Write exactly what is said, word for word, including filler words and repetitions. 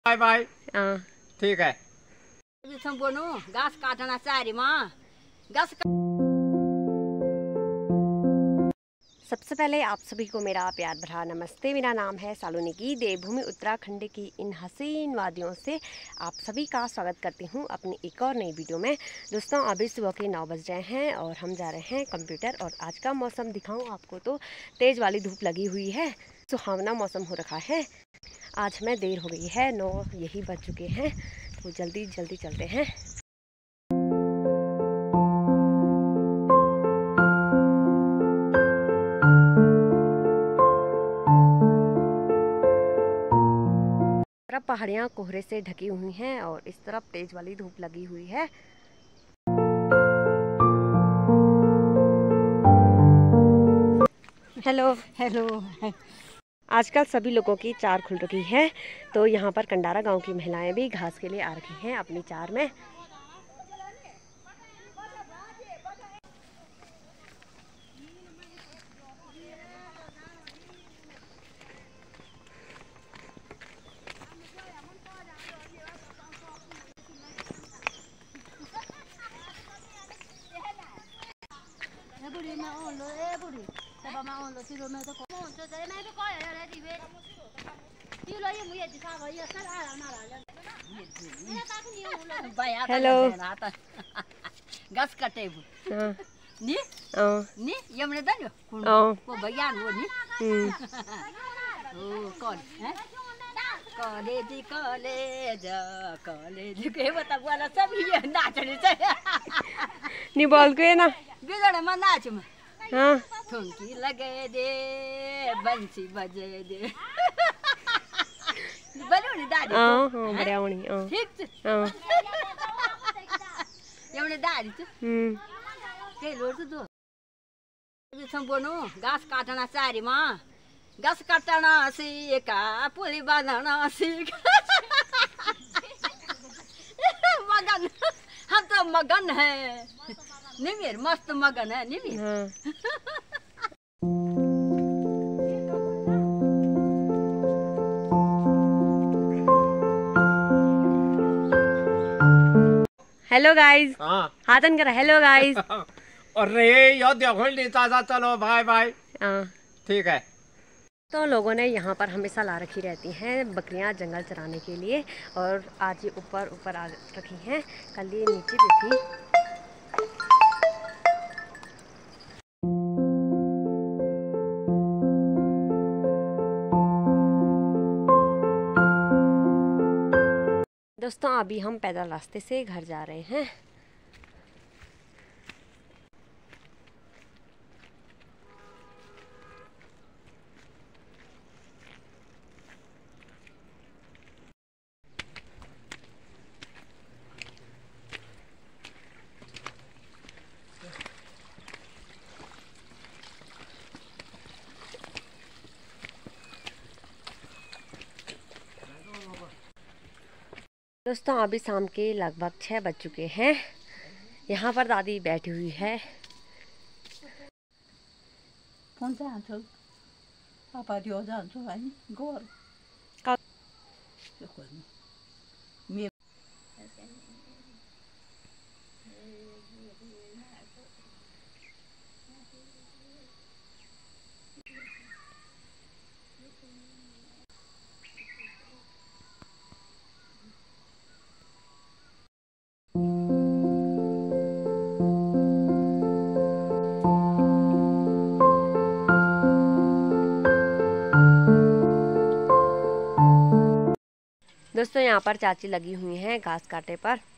Bye bye. हाँ ठीक है। बोनो घास काटना चाह माँ घास। सबसे पहले आप सभी को मेरा प्यार भरा नमस्ते। मेरा नाम है सालोनिकी। देवभूमि उत्तराखंड की इन हसीन वादियों से आप सभी का स्वागत करती हूँ अपनी एक और नई वीडियो में। दोस्तों अभी सुबह के नौ बज रहे हैं और हम जा रहे हैं कंप्यूटर। और आज का मौसम दिखाऊं आपको तो तेज़ वाली धूप लगी हुई है, सुहावना मौसम हो रखा है। आज हमें देर हो गई है, नौ यही बज चुके हैं, तो जल्दी जल्दी चलते हैं। तरफ पहाड़ियाँ कोहरे से ढकी हुई हैं और इस तरफ तेज वाली धूप लगी हुई है। Hello hello. आजकल सभी लोगों की चार खुल रखी है, तो यहाँ पर कंडारा गांव की महिलाएं भी घास के लिए आ रखी हैं अपनी चार में। हेलो घास काटे नी नी यमने दायो को बयान वो नी ओ कौन है कॉलेज कॉलेज कॉलेज के बता वाला सब ये नाचने से नी बोल के ना बिगड़ में नाच में। हाँ ठुमकी लगे दे बंसी बजे दे बलूनी दादी हाँ हाँ बढ़िया होनी हाँ ठीक हाँ यमने दादी तो हम्म के लोट दो जो बोनो घास काटना चाह माँ घास काटना सीखा पुली बांधना सीख मगन हम तो मगन है निमिर मस्त मगन है निमिर। हाँ हेलो गाइस। हाँ हाथन कर हेलो गाइस। अरे यो देखो नीता चलो बाय बाय। हाँ ठीक है। तो लोगों ने यहाँ पर हमेशा ला रखी रहती हैं बकरियाँ जंगल चराने के लिए, और आज ये ऊपर ऊपर आ रखी हैं, कल ये नीचे भी थी। दोस्तों अभी हम पैदल रास्ते से घर जा रहे हैं। दोस्तों अभी शाम के लगभग छः बज चुके हैं। यहाँ पर दादी बैठी हुई है। फोन जान्छु पापा दियो जान्छु हैन गोर का के खोज्नु मे दोस्तों यहाँ पर चाची लगी हुई हैं घास काटे पर।